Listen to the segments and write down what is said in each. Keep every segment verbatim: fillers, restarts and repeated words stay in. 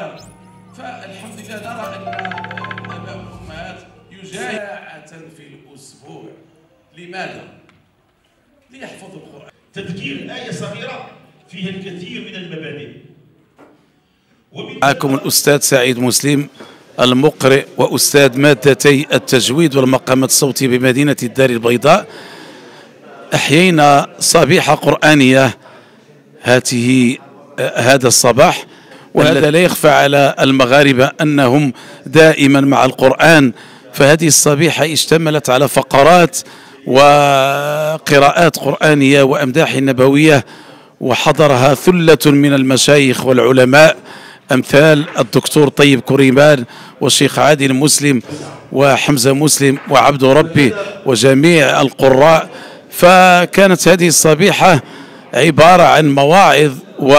فالحمد لله نرى أن الآباء والأمهات يجاعة في الأسبوع. لماذا؟ ليحفظوا القرآن. تذكير آية صغيرة فيها الكثير من المبادئ. معكم الأستاذ سعيد مسلم المقرئ وأستاذ مادتي التجويد والمقامات الصوتية بمدينة الدار البيضاء. أحيينا صبيحة قرآنية هاته هذا الصباح، وهذا لا يخفى على المغاربة أنهم دائما مع القرآن. فهذه الصبيحة اشتملت على فقرات وقراءات قرآنية وأمداح نبوية، وحضرها ثلة من المشايخ والعلماء أمثال الدكتور طيب كريمان والشيخ عادل مسلم وحمزة مسلم وعبد ربي وجميع القراء. فكانت هذه الصبيحة عبارة عن مواعظ و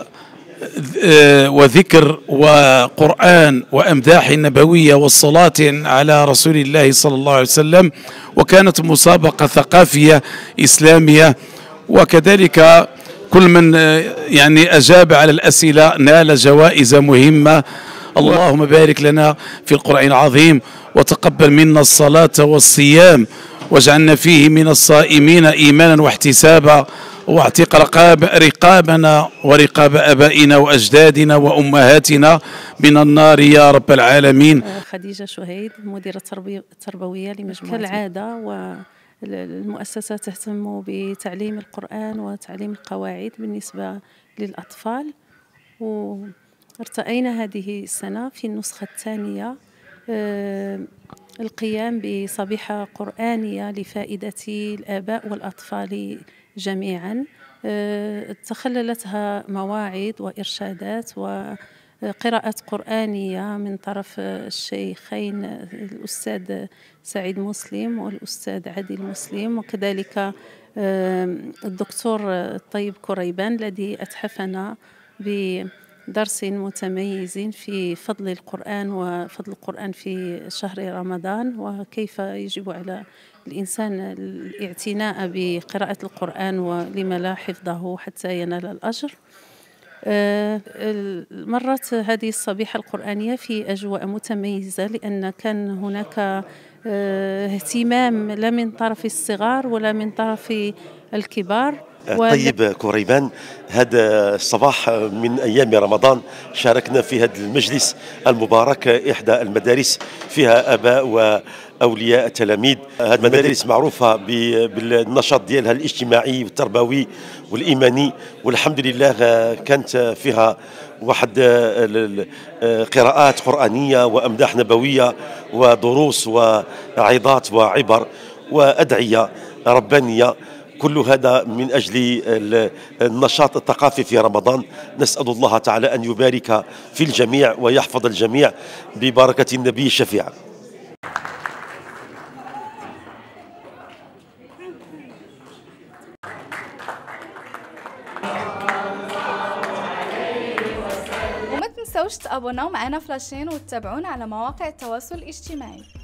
وذكر وقرآن وأمداح نبوية والصلاة على رسول الله صلى الله عليه وسلم، وكانت مسابقة ثقافية إسلامية. وكذلك كل من يعني أجاب على الأسئلة نال جوائز مهمة. اللهم بارك لنا في القرآن العظيم، وتقبل منا الصلاة والصيام، واجعلنا فيه من الصائمين إيمانا واحتسابا، واعتق رقاب رقابنا ورقاب أبائنا وأجدادنا وأمهاتنا من النار يا رب العالمين. خديجة شهيد، مديرة التربوية لمجموعة. كالعادة والمؤسسة تهتم بتعليم القرآن وتعليم القواعد بالنسبة للأطفال، وارتأينا هذه السنة في النسخة الثانية القيام بصبيحة قرآنية لفائدة الآباء والأطفال جميعا، تخللتها مواعظ وإرشادات وقراءات قرآنية من طرف الشيخين الأستاذ سعيد مسلم والأستاذ عادل مسلم، وكذلك الدكتور طيب كريمان الذي أتحفنا بدرس متميز في فضل القرآن وفضل القرآن في شهر رمضان، وكيف يجب على الإنسان الاعتناء بقراءة القرآن ولما لا حفظه حتى ينال الأجر. مرت هذه الصبيحة القرآنية في أجواء متميزة، لأن كان هناك اهتمام لا من طرف الصغار ولا من طرف الكبار. طيب كريمان، هذا الصباح من أيام رمضان شاركنا في هذا المجلس المبارك إحدى المدارس فيها آباء وأولياء التلاميذ. هذه المدارس معروفة بالنشاط ديالها الاجتماعي والتربوي والإيماني، والحمد لله كانت فيها واحد قراءات قرآنية وأمداح نبوية ودروس وعظات وعبر وأدعية ربانية، كل هذا من أجل النشاط الثقافي في رمضان. نسأل الله تعالى أن يبارك في الجميع ويحفظ الجميع ببركة النبي الشفيع. وما تنسوش تابوناو معنا فلاشين وتتابعونا على مواقع التواصل الاجتماعي.